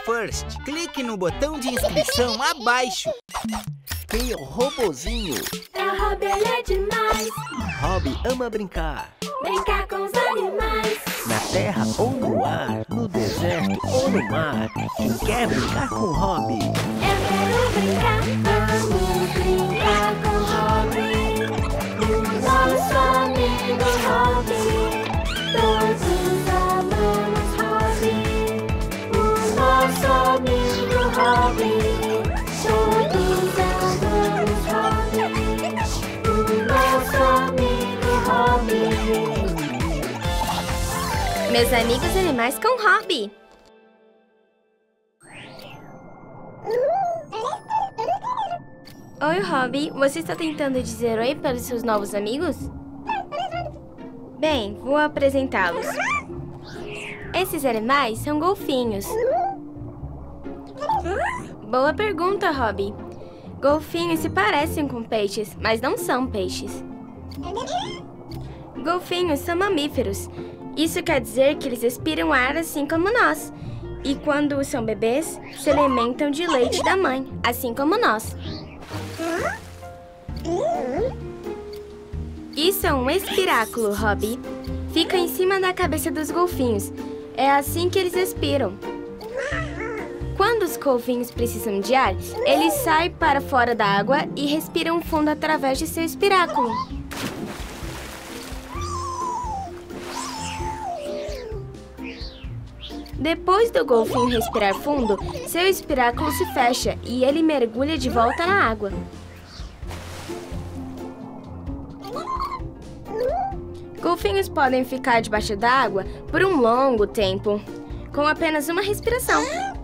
First. Clique no botão de inscrição abaixo. Tem o robozinho. É o Robbie, ele é demais. Robbie ama brincar. Brincar com os animais. Na terra ou no ar, no deserto ou no mar. Quem quer brincar com o Robbie? Eu quero brincar. Vamos brincar com o Robbie, o nosso amigo Robbie. Todos amamos Robbie, o nosso amigo Robbie. Todos amamos Robbie, o nosso amigo Robbie. Meus amigos animais com Robbie. Oi, Robbie. Você está tentando dizer oi para os seus novos amigos? Bem, vou apresentá-los. Esses animais são golfinhos. Boa pergunta, Robbie. Golfinhos se parecem com peixes, mas não são peixes. Golfinhos são mamíferos. Isso quer dizer que eles respiram ar assim como nós. E quando são bebês, se alimentam de leite da mãe, assim como nós. Isso é um espiráculo, Robbie. Fica em cima da cabeça dos golfinhos. É assim que eles respiram. Quando os golfinhos precisam de ar, eles saem para fora da água e respiram fundo através de seu espiráculo. Depois do golfinho respirar fundo, seu espiráculo se fecha e ele mergulha de volta na água. Golfinhos podem ficar debaixo da água por um longo tempo, com apenas uma respiração.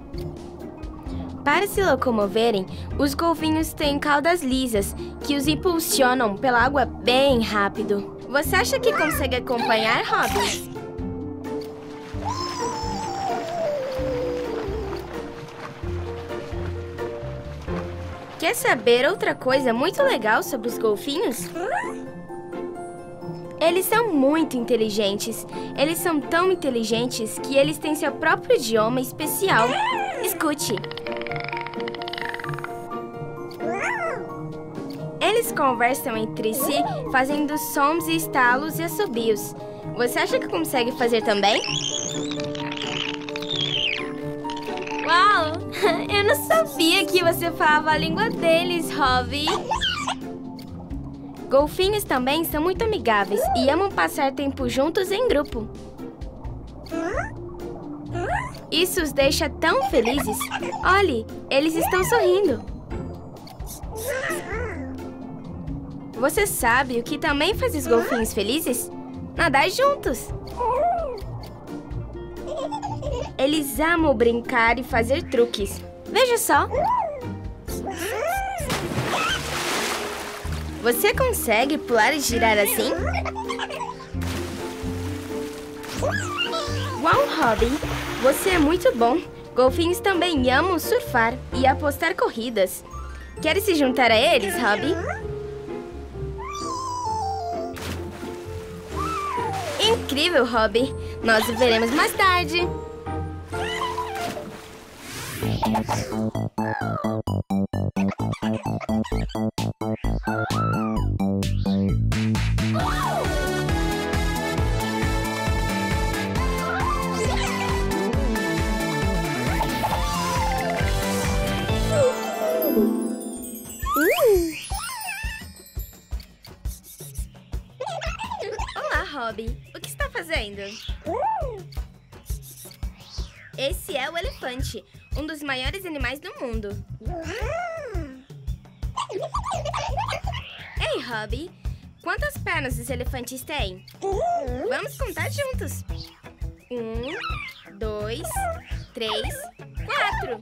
Para se locomoverem, os golfinhos têm caudas lisas que os impulsionam pela água bem rápido. Você acha que consegue acompanhar, Robbie? Quer saber outra coisa muito legal sobre os golfinhos? Eles são muito inteligentes. Eles são tão inteligentes que eles têm seu próprio idioma especial. Escute. Eles conversam entre si, fazendo sons e estalos e assobios. Você acha que consegue fazer também? Uau! Eu não sabia que você falava a língua deles, Robbie. Golfinhos também são muito amigáveis e amam passar tempo juntos em grupo. Isso os deixa tão felizes. Olhe, eles estão sorrindo. Você sabe o que também faz os golfinhos felizes? Nadar juntos. Eles amam brincar e fazer truques. Veja só. Você consegue pular e girar assim? Uau, Robbie! Você é muito bom. Golfinhos também amam surfar e apostar corridas. Quer se juntar a eles, Robbie? Incrível, Robbie! Nós o veremos mais tarde. Olá, Robbie. O que está fazendo? Esse é o elefante, um dos maiores animais do mundo. Ei, Robbie, quantas pernas os elefantes têm? Vamos contar juntos. 1, 2, 3, 4.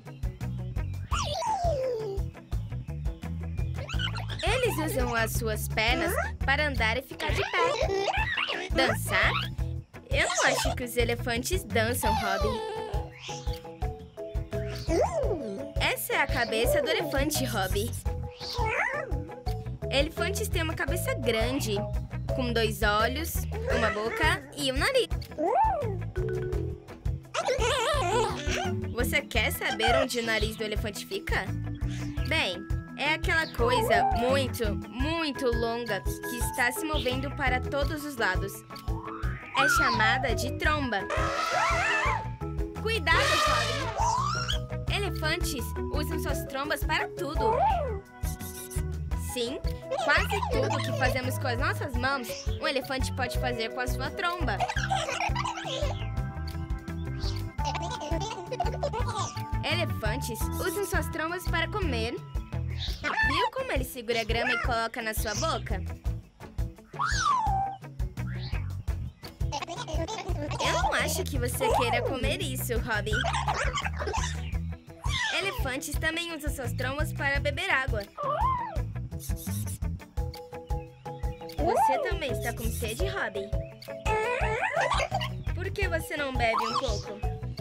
Eles usam as suas pernas para andar e ficar de pé. Dançar? Eu não acho que os elefantes dançam, Robbie. Essa é a cabeça do elefante, Robbie. Elefantes têm uma cabeça grande, com 2 olhos, uma boca e um nariz. Você quer saber onde o nariz do elefante fica? Bem, é aquela coisa muito, muito longa que está se movendo para todos os lados. É chamada de tromba. Cuidado, Robin! Elefantes usam suas trombas para tudo. Sim, quase tudo que fazemos com as nossas mãos, um elefante pode fazer com a sua tromba. Elefantes usam suas trombas para comer. Viu como ele segura a grama e coloca na sua boca? Eu não acho que você queira comer isso, Robin. Elefantes também usam suas trombas para beber água. Você também está com sede, Robin? Por que você não bebe um pouco?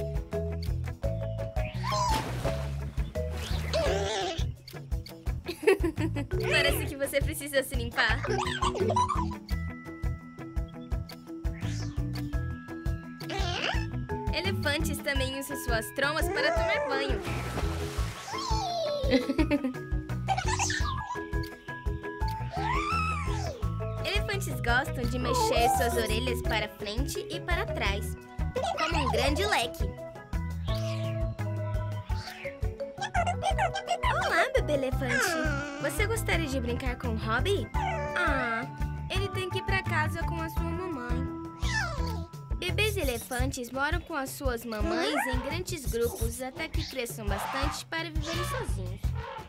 Parece que você precisa se limpar. Elefantes também usam suas trombas para tomar banho. Elefantes gostam de mexer suas orelhas para frente e para trás, como um grande leque. Olá, bebê elefante. Você gostaria de brincar com o Robin? Ah, ele tem que ir para casa com a sua mamãe. Bebês elefantes moram com as suas mamães em grandes grupos até que cresçam bastante para viverem sozinhos.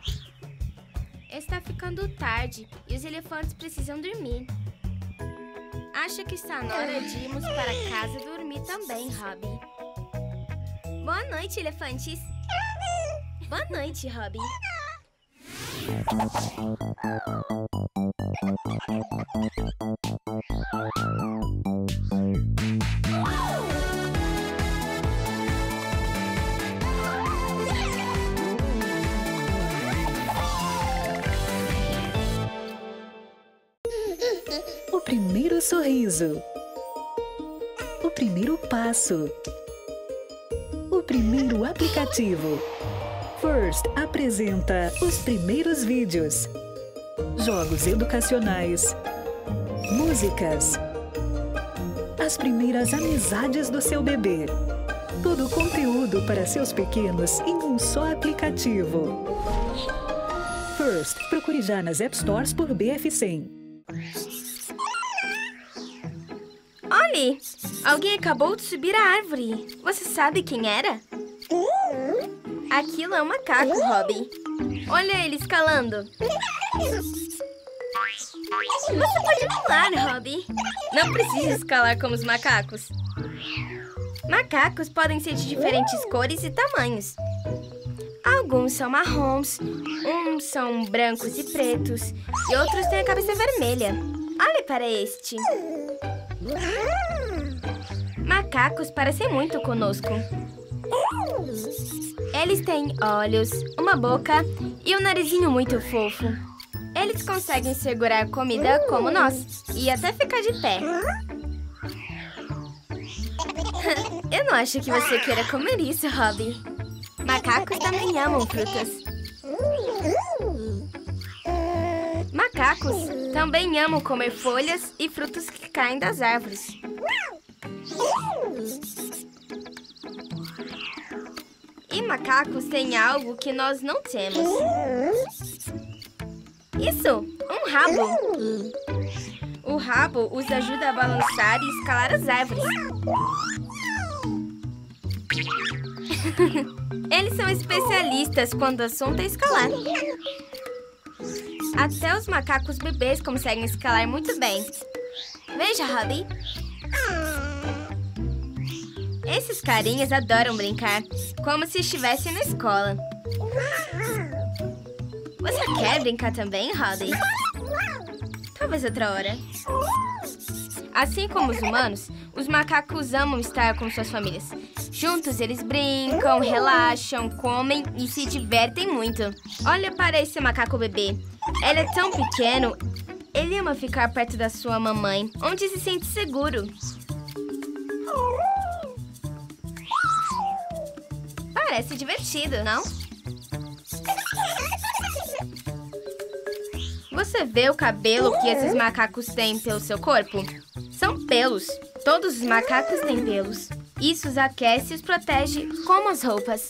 Está ficando tarde e os elefantes precisam dormir. Acho que está na hora de irmos para casa dormir também, Robin. Boa noite, elefantes. Boa noite, Robin. O primeiro sorriso. O primeiro passo. O primeiro aplicativo. First apresenta os primeiros vídeos, jogos educacionais, músicas, as primeiras amizades do seu bebê. Todo o conteúdo para seus pequenos em um só aplicativo. First, procure já nas App Stores por BF100. Olhe, alguém acabou de subir a árvore. Você sabe quem era? Aquilo é um macaco, Robin. Olha ele escalando. Você pode pular, Robin. Não precisa escalar como os macacos. Macacos podem ser de diferentes cores e tamanhos. Alguns são marrons, uns são brancos e pretos, e outros têm a cabeça vermelha. Olhe para este. Macacos parecem muito conosco. Eles têm olhos, uma boca e um narizinho muito fofo. Eles conseguem segurar comida como nós e até ficar de pé. Eu não acho que você queira comer isso, Robin. Macacos também amam frutas. Macacos também amam comer folhas e frutos que caem das árvores. E macacos têm algo que nós não temos. Isso, um rabo. O rabo os ajuda a balançar e escalar as árvores. Eles são especialistas quando o assunto é escalar. Até os macacos bebês conseguem escalar muito bem. Veja, Robin. Esses carinhas adoram brincar, como se estivessem na escola. Você quer brincar também, Robin? Talvez outra hora. Assim como os humanos, os macacos amam estar com suas famílias. Juntos eles brincam, relaxam, comem e se divertem muito. Olha para esse macaco bebê. Ele é tão pequeno, ele ama ficar perto da sua mamãe, onde se sente seguro. Parece divertido, não? Você vê o cabelo que esses macacos têm pelo seu corpo? São pelos. Todos os macacos têm pelos. Isso os aquece e os protege, como as roupas.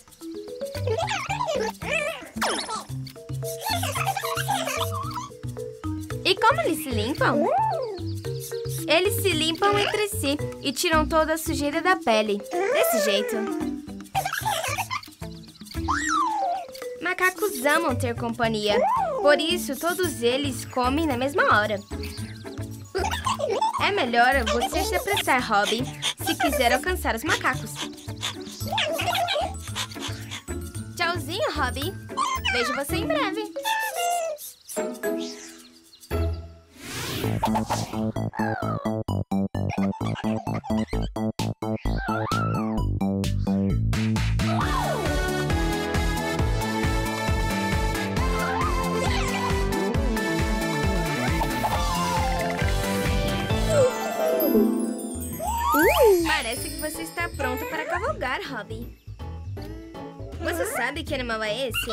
E como eles se limpam? Eles se limpam entre si e tiram toda a sujeira da pele. Desse jeito. Macacos amam ter companhia. Por isso, todos eles comem na mesma hora. É melhor você se apressar, Robin, se quiser alcançar os macacos. Tchauzinho, Robin. Vejo você em breve. Parece que você está pronto para cavalgar, Robin. Você sabe que animal é esse?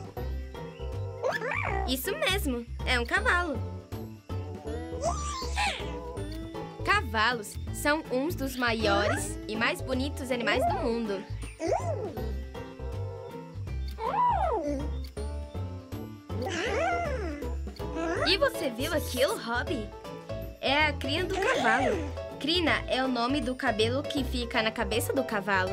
Isso mesmo, é um cavalo. Cavalos são uns dos maiores e mais bonitos animais do mundo. E você viu aquilo, Robin? É a crina do cavalo. Crina é o nome do cabelo que fica na cabeça do cavalo.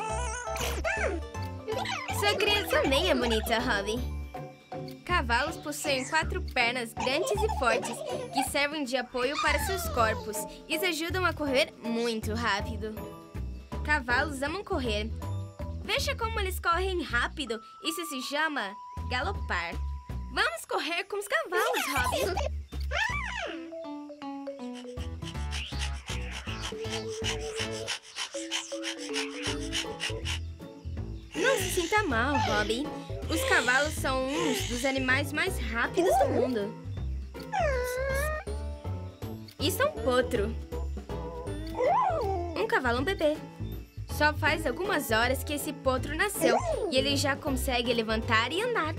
Sua crina também é bonita, Robin. Cavalos possuem 4 pernas grandes e fortes que servem de apoio para seus corpos e os ajudam a correr muito rápido. Cavalos amam correr. Veja como eles correm rápido. Isso se chama galopar. Vamos correr com os cavalos, Robin. Não se sinta mal, Robin. Os cavalos são uns dos animais mais rápidos do mundo. Isso é um potro. Um cavalo bebê. Só faz algumas horas que esse potro nasceu e ele já consegue levantar e andar.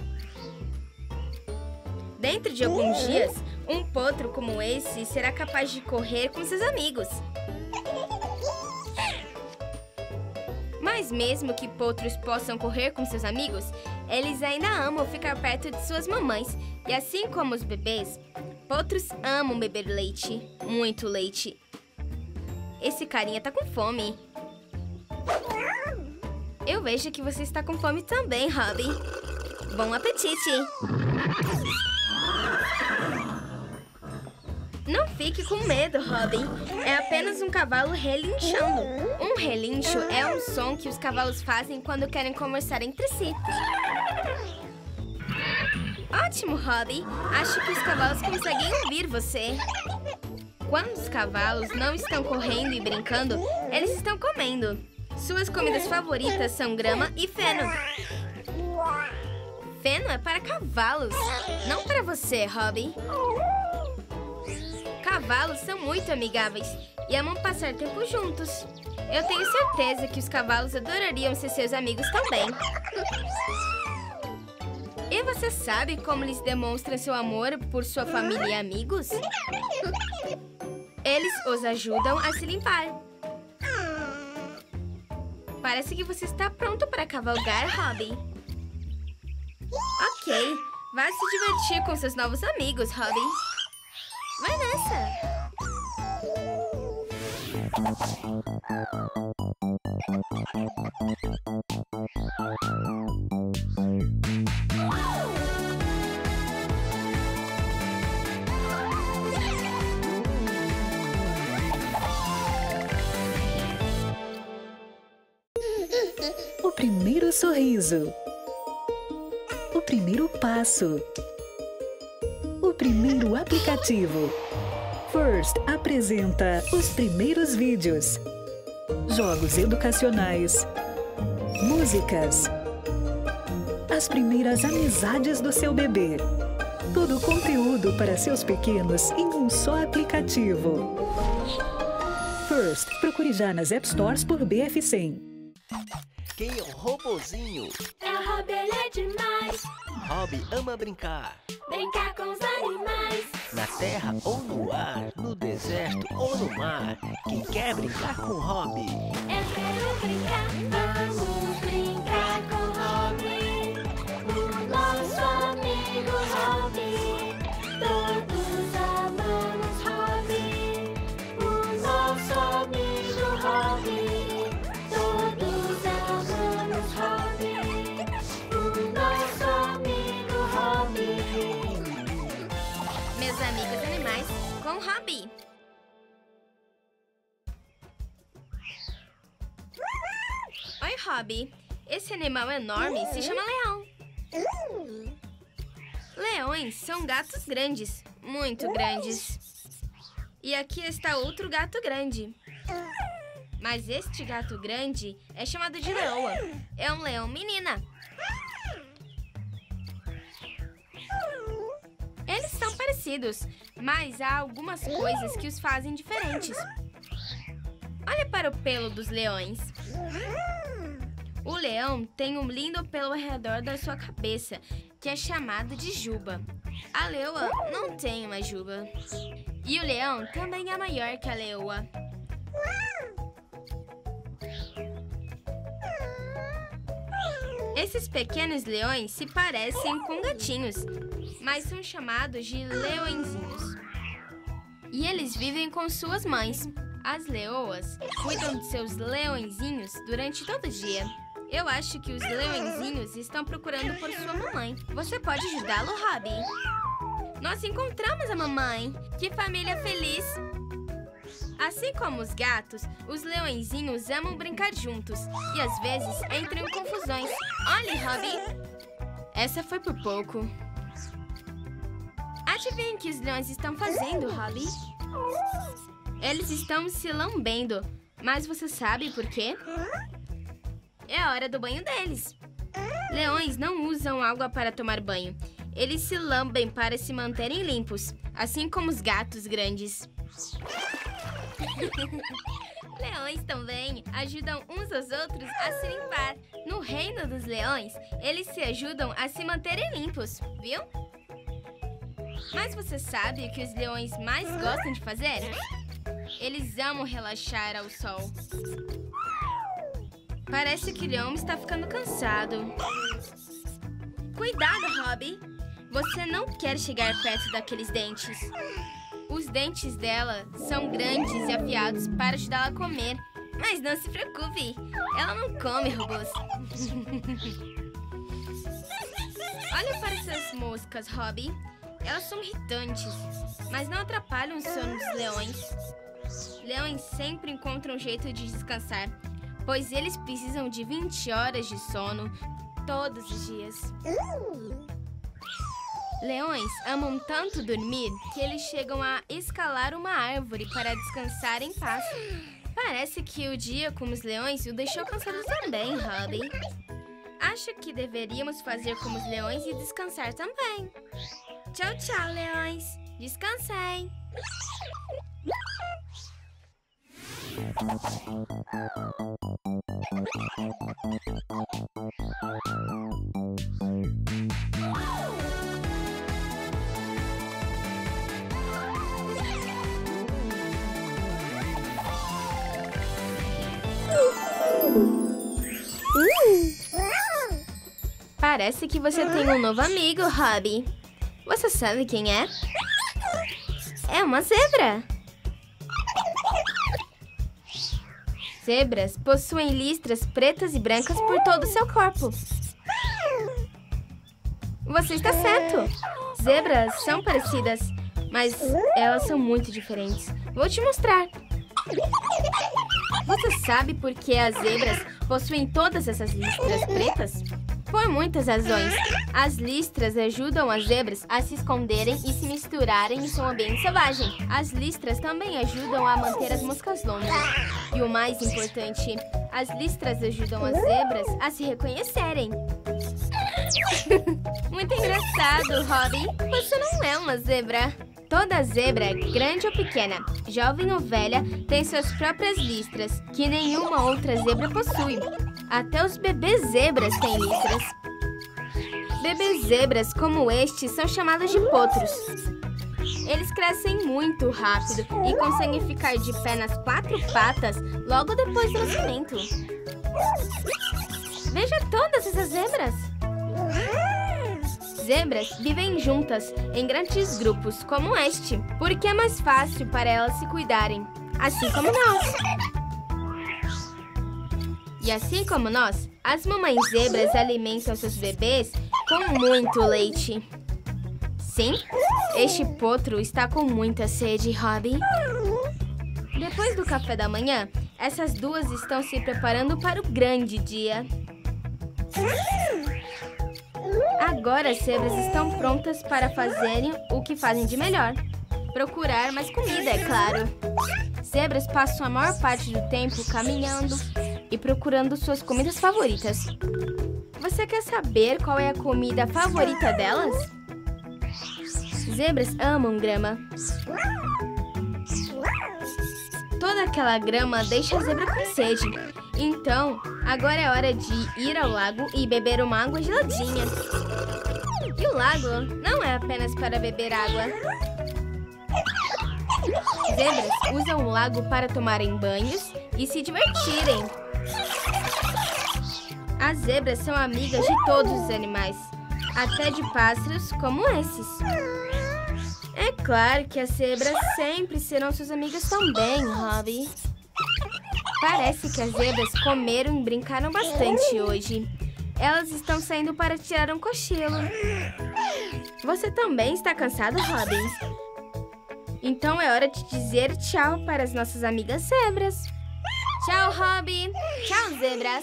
Dentro de alguns dias, um potro como esse será capaz de correr com seus amigos. Mas mesmo que potros possam correr com seus amigos, eles ainda amam ficar perto de suas mamães. E assim como os bebês, potros amam beber leite, muito leite. Esse carinha tá com fome. Eu vejo que você está com fome também, Robin. Bom apetite! Não fique com medo, Robin. É apenas um cavalo relinchando. Um relincho é um som que os cavalos fazem quando querem conversar entre si. Ótimo, Robin. Acho que os cavalos conseguem ouvir você. Quando os cavalos não estão correndo e brincando, eles estão comendo. Suas comidas favoritas são grama e feno. Feno é para cavalos, não para você, Robin. Cavalos são muito amigáveis e amam passar tempo juntos. Eu tenho certeza que os cavalos adorariam ser seus amigos também. E você sabe como eles demonstram seu amor por sua família e amigos? Eles os ajudam a se limpar. Parece que você está pronto para cavalgar, Robin. Ok, vá se divertir com seus novos amigos, Robin. Vai nessa! O primeiro sorriso. O primeiro passo. O primeiro aplicativo. First apresenta os primeiros vídeos, jogos educacionais, músicas, as primeiras amizades do seu bebê. Todo o conteúdo para seus pequenos em um só aplicativo. First, procure já nas App Stores por BF100. Quem é o robozinho? É o Robbie, ele é demais. Robbie ama brincar. Brincar com os animais. Na terra ou no ar, no deserto ou no mar. Quem quer brincar com o Robbie? Eu quero brincar. Vamos brincar com o Robbie, o nosso amigo Robbie. Todos amamos Robbie, o nosso amigo Robbie. Todos amamos Robbie, o nosso amigo Robbie. Meus amigos animais com Robbie. Oi, Robbie. Esse animal enorme se chama leão. Leões são gatos grandes, muito grandes. E aqui está outro gato grande. Mas este gato grande é chamado de leoa. É um leão menina. Eles são parecidos, mas há algumas coisas que os fazem diferentes. Olha para o pelo dos leões. O leão tem um lindo pelo ao redor da sua cabeça, que é chamado de juba. A leoa não tem uma juba. E o leão também é maior que a leoa. Esses pequenos leões se parecem com gatinhos, mas são chamados de leõezinhos. E eles vivem com suas mães. As leoas cuidam de seus leõezinhos durante todo o dia. Eu acho que os leõezinhos estão procurando por sua mamãe. Você pode ajudá-lo, Robbie? Nós encontramos a mamãe. Que família feliz! Assim como os gatos, os leõezinhos amam brincar juntos e às vezes entram em confusões. Olhe, Robbie! Essa foi por pouco. Adivinha o que os leões estão fazendo, Robbie? Eles estão se lambendo, mas você sabe por quê? É a hora do banho deles. Leões não usam água para tomar banho. Eles se lambem para se manterem limpos, assim como os gatos grandes. Leões também ajudam uns aos outros a se limpar. No reino dos leões, eles se ajudam a se manterem limpos, viu? Mas você sabe o que os leões mais gostam de fazer? Eles amam relaxar ao sol. Parece que o leão está ficando cansado. Cuidado, Robbie! Você não quer chegar perto daqueles dentes. Os dentes dela são grandes e afiados para ajudá-la a comer. Mas não se preocupe, ela não come robôs. Olha para essas moscas, Robbie. Elas são irritantes, mas não atrapalham o sono dos leões. Leões sempre encontram um jeito de descansar, pois eles precisam de 20 horas de sono todos os dias. Leões amam tanto dormir que eles chegam a escalar uma árvore para descansar em paz. Parece que o dia com os leões o deixou cansado também, Robbie. Acho que deveríamos fazer como os leões e descansar também. Tchau, tchau, leões. Descansem. Parece que você tem um novo amigo, Robbie. Você sabe quem é? É uma zebra. Zebras possuem listras pretas e brancas por todo o seu corpo. Você está certo. Zebras são parecidas, mas elas são muito diferentes. Vou te mostrar. Você sabe por que as zebras possuem todas essas listras pretas? Por muitas razões. As listras ajudam as zebras a se esconderem e se misturarem em seu ambiente selvagem. As listras também ajudam a manter as moscas longe. E o mais importante, as listras ajudam as zebras a se reconhecerem. Muito engraçado, Robbie. Você não é uma zebra. Toda zebra, grande ou pequena, jovem ou velha, tem suas próprias listras, que nenhuma outra zebra possui. Até os bebês zebras têm listras. Bebês zebras como este são chamados de potros. Eles crescem muito rápido e conseguem ficar de pé nas 4 patas logo depois do nascimento. Veja todas essas zebras! Zebras vivem juntas em grandes grupos como este, porque é mais fácil para elas se cuidarem, assim como nós. E assim como nós, as mamães zebras alimentam seus bebês com muito leite. Sim, este potro está com muita sede, Robbie. Depois do café da manhã, essas duas estão se preparando para o grande dia. Agora as zebras estão prontas para fazerem o que fazem de melhor. Procurar mais comida, é claro. Zebras passam a maior parte do tempo caminhando e procurando suas comidas favoritas. Você quer saber qual é a comida favorita delas? Zebras amam grama. Toda aquela grama deixa a zebra com sede. Então, agora é hora de ir ao lago e beber uma água geladinha. E o lago não é apenas para beber água. Zebras usam o lago para tomarem banhos e se divertirem. As zebras são amigas de todos os animais, até de pássaros como esses. É claro que as zebras sempre serão suas amigas também, Robbie. Parece que as zebras comeram e brincaram bastante hoje. Elas estão saindo para tirar um cochilo. Você também está cansado, Robbie? Então é hora de dizer tchau para as nossas amigas zebras. Tchau, Robbie. Tchau, zebras.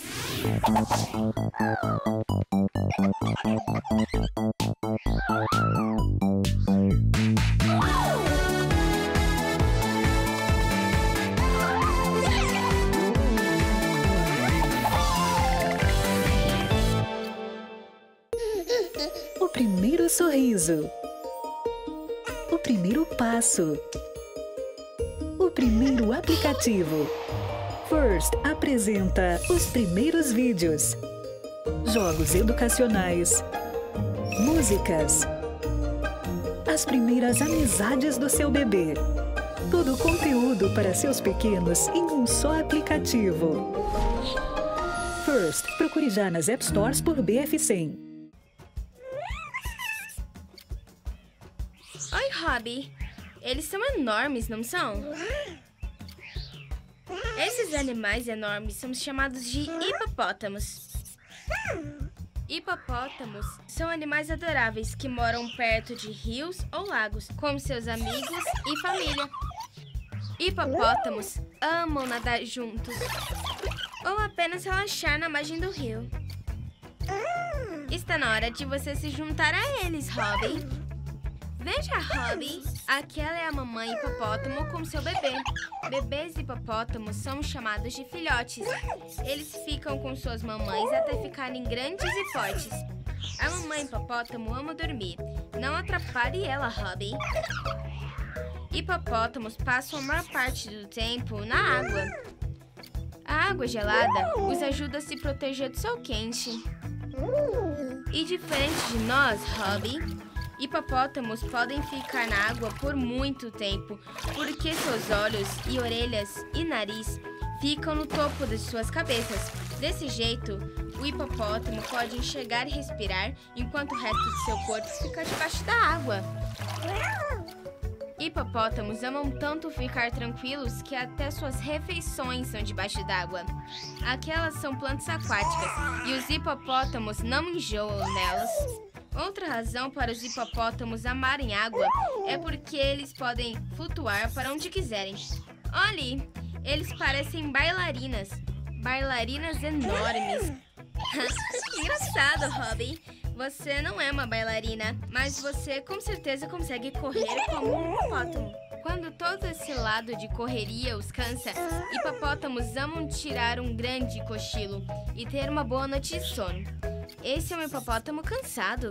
O primeiro sorriso. O primeiro passo. O primeiro aplicativo. First apresenta os primeiros vídeos. Jogos educacionais. Músicas. As primeiras amizades do seu bebê. Todo o conteúdo para seus pequenos em um só aplicativo. First, procure já nas App Stores por BF100. Oi, Robbie. Eles são enormes, não são? Esses animais enormes são chamados de hipopótamos. Hipopótamos são animais adoráveis que moram perto de rios ou lagos, com seus amigos e família. Hipopótamos amam nadar juntos ou apenas relaxar na margem do rio. Está na hora de você se juntar a eles, Robbie. Veja, Robbie. Aquela é a mamãe hipopótamo com seu bebê. Bebês hipopótamos são chamados de filhotes. Eles ficam com suas mamães até ficarem grandes e fortes. A mamãe hipopótamo ama dormir. Não atrapalhe ela, Robbie. Hipopótamos passam a maior parte do tempo na água. A água gelada os ajuda a se proteger do sol quente. E diferente de nós, Robbie, hipopótamos podem ficar na água por muito tempo, porque seus olhos e orelhas e nariz ficam no topo de suas cabeças. Desse jeito, o hipopótamo pode enxergar e respirar, enquanto o resto de seu corpo fica debaixo da água. Hipopótamos amam tanto ficar tranquilos que até suas refeições são debaixo d'água. Aquelas são plantas aquáticas e os hipopótamos não enjoam nelas. Outra razão para os hipopótamos amarem água é porque eles podem flutuar para onde quiserem. Olhe, eles parecem bailarinas. Bailarinas enormes. Engraçado, Robbie. Você não é uma bailarina, mas você com certeza consegue correr como um hipopótamo. Quando todo esse lado de correria os cansa, hipopótamos amam tirar um grande cochilo e ter uma boa noite de sono. Esse é um hipopótamo cansado.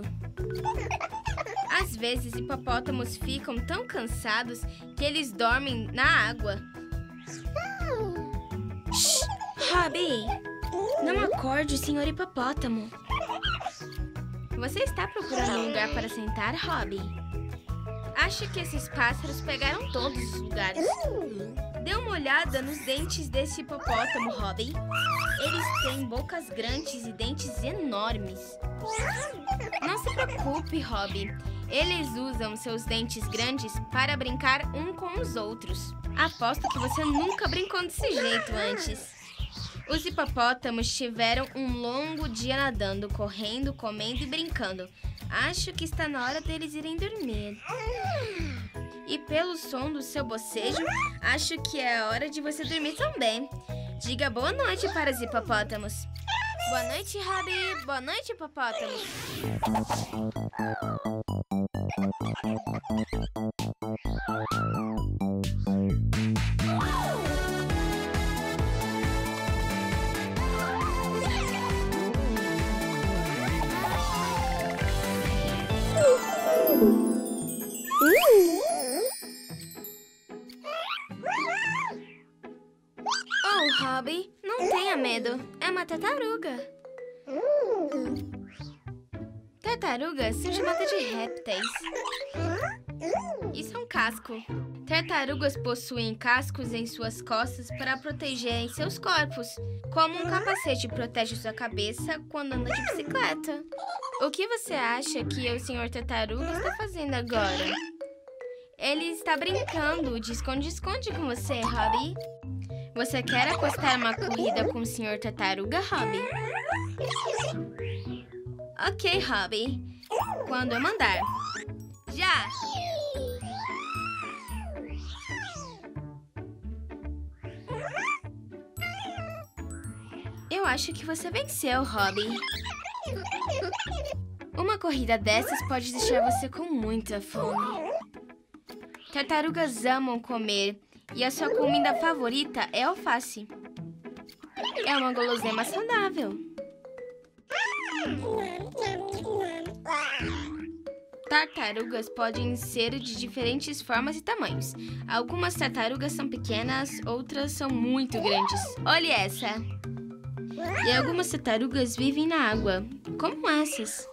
Às vezes, hipopótamos ficam tão cansados que eles dormem na água. Shhh! Robbie! Não acorde, senhor hipopótamo. Você está procurando um lugar para sentar, Robbie? Acho que esses pássaros pegaram todos os lugares. Dê uma olhada nos dentes desse hipopótamo, Robbie. Eles têm bocas grandes e dentes enormes. Não se preocupe, Robbie. Eles usam seus dentes grandes para brincar um com os outros. Aposto que você nunca brincou desse jeito antes. Os hipopótamos tiveram um longo dia nadando, correndo, comendo e brincando. Acho que está na hora deles irem dormir. E pelo som do seu bocejo, acho que é a hora de você dormir também. Diga boa noite para os hipopótamos. Boa noite, Robbie. Boa noite, hipopótamo. Oh, Robbie, não tenha medo. É uma tartaruga. Tartarugas são chamadas de répteis. Isso é um casco. Tartarugas possuem cascos em suas costas para protegerem seus corpos, como um capacete protege sua cabeça quando anda de bicicleta. O que você acha que o Sr. Tartaruga está fazendo agora? Ele está brincando de esconde-esconde com você, Robbie. Você quer apostar uma corrida com o Sr. Tartaruga, Robbie? Ok, Robbie. Quando eu mandar. Já! Eu acho que você venceu, Robbie. Uma corrida dessas pode deixar você com muita fome. Tartarugas amam comer e a sua comida favorita é alface. É uma guloseima saudável. Tartarugas podem ser de diferentes formas e tamanhos. Algumas tartarugas são pequenas, outras são muito grandes. Olhe essa! E algumas tartarugas vivem na água, como essas.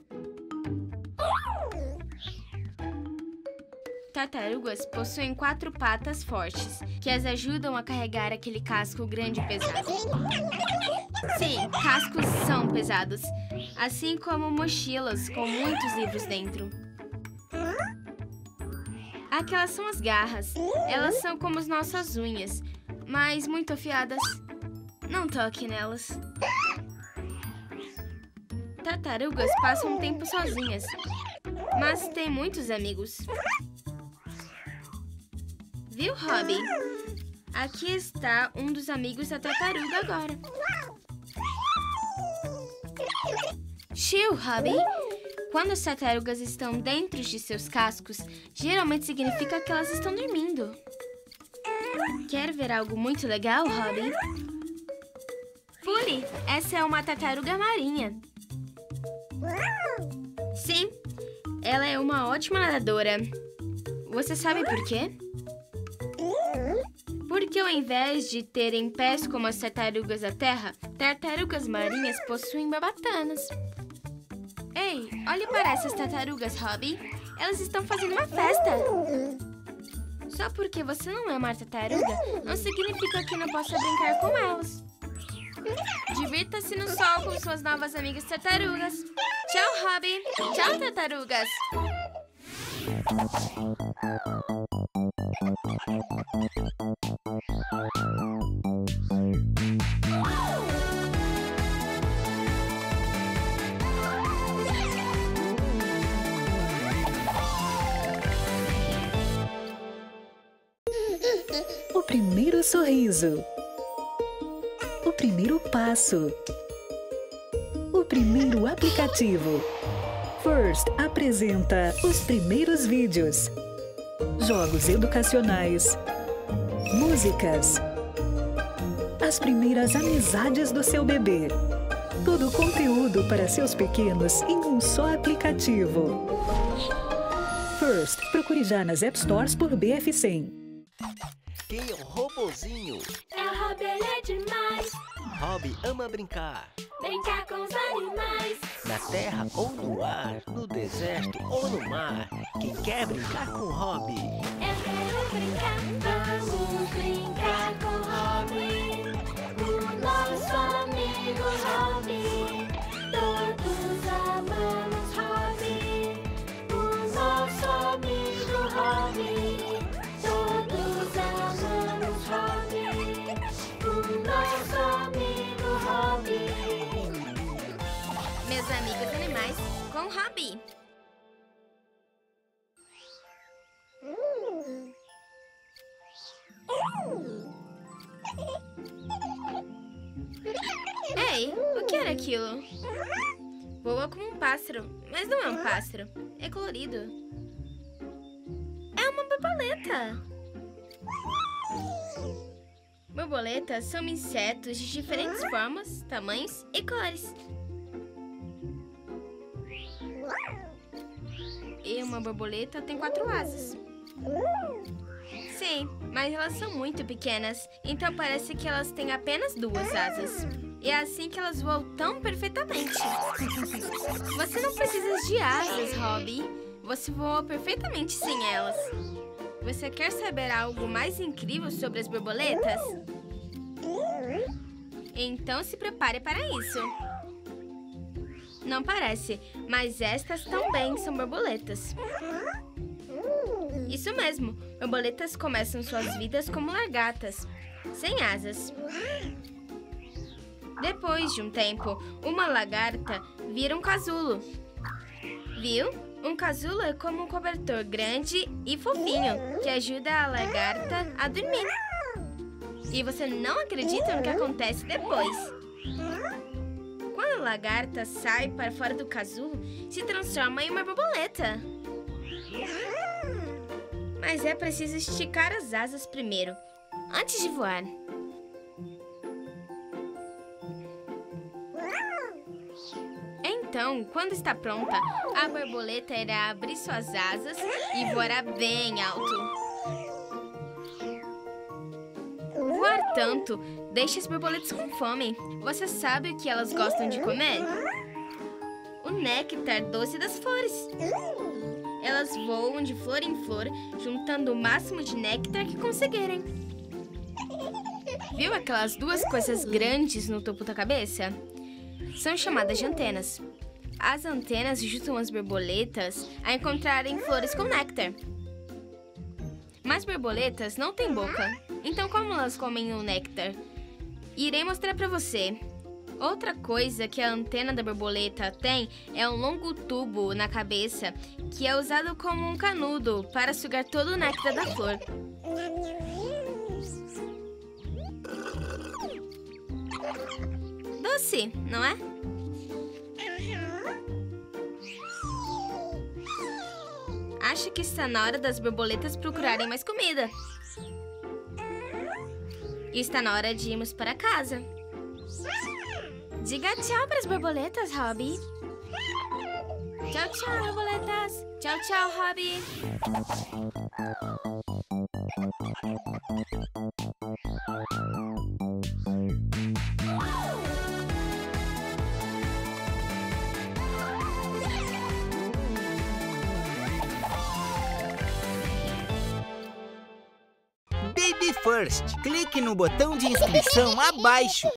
Tartarugas possuem 4 patas fortes, que as ajudam a carregar aquele casco grande e pesado. Sim, cascos são pesados, assim como mochilas com muitos livros dentro. Aquelas são as garras. Elas são como as nossas unhas, mas muito afiadas. Não toque nelas. Tartarugas passam um tempo sozinhas, mas têm muitos amigos. Viu, Robbie? Aqui está um dos amigos da tartaruga agora. Chill, Robbie. Quando as tartarugas estão dentro de seus cascos, geralmente significa que elas estão dormindo. Quer ver algo muito legal, Robbie? Pule, essa é uma tartaruga marinha. Sim, ela é uma ótima nadadora. Você sabe por quê? Porque ao invés de terem pés como as tartarugas da terra, tartarugas marinhas possuem barbatanas. Ei, olhe para essas tartarugas, Robbie. Elas estão fazendo uma festa. Só porque você não é uma tartaruga, não significa que não possa brincar com elas. Divirta-se no sol com suas novas amigas tartarugas. Tchau, Robbie. Tchau, tartarugas. O primeiro sorriso. O primeiro passo. O primeiro aplicativo. First apresenta os primeiros vídeos. Jogos educacionais. Músicas. As primeiras amizades do seu bebê. Todo o conteúdo para seus pequenos em um só aplicativo. First, procure já nas App Stores por BF100. Quem é o robozinho? É o Robbie, ele é demais. Robbie ama brincar. Brincar com os animais. Na terra ou no ar, no deserto ou no mar. Quem quer brincar com Robbie? Eu quero brincar. Vamos brincar com Robbie, o nosso amigo Robbie. Todos amamos Robbie, o nosso amigo Robbie. Todos amamos Robbie, o nosso amigo Robbie. Meus amigos animais com Robbie. Ei, o que era aquilo? Voa como um pássaro, mas não é um pássaro, é colorido. É uma borboleta. Borboletas são insetos de diferentes formas, tamanhos e cores. E uma borboleta tem 4 asas. Sim, mas elas são muito pequenas, então parece que elas têm apenas 2 asas. E é assim que elas voam tão perfeitamente. Você não precisa de asas, Robbie. Você voa perfeitamente sem elas. Você quer saber algo mais incrível sobre as borboletas? Então se prepare para isso. Não parece, mas estas também são borboletas. Isso mesmo, borboletas começam suas vidas como lagartas, sem asas. Depois de um tempo, uma lagarta vira um casulo. Viu? Um casulo é como um cobertor grande e fofinho, que ajuda a lagarta a dormir. E você não acredita no que acontece depois. Quando a lagarta sai para fora do casulo, se transforma em uma borboleta. Mas é preciso esticar as asas primeiro, antes de voar. Então, quando está pronta, a borboleta irá abrir suas asas e voará bem alto. Voar tanto deixa as borboletas com fome. Você sabe o que elas gostam de comer? O néctar doce das flores. Elas voam de flor em flor, juntando o máximo de néctar que conseguirem. Viu aquelas 2 coisas grandes no topo da cabeça? São chamadas de antenas. As antenas ajudam as borboletas a encontrarem flores com néctar. Mas borboletas não têm boca, então como elas comem o néctar? Irei mostrar para você. Outra coisa que a antena da borboleta tem é um longo tubo na cabeça que é usado como um canudo para sugar todo o néctar da flor. Doce, não é? Acho que está na hora das borboletas procurarem mais comida. E está na hora de irmos para casa. Diga tchau para as borboletas, Robbie. Tchau, tchau, borboletas. Tchau, tchau, Robbie. Baby First. Clique no botão de inscrição abaixo.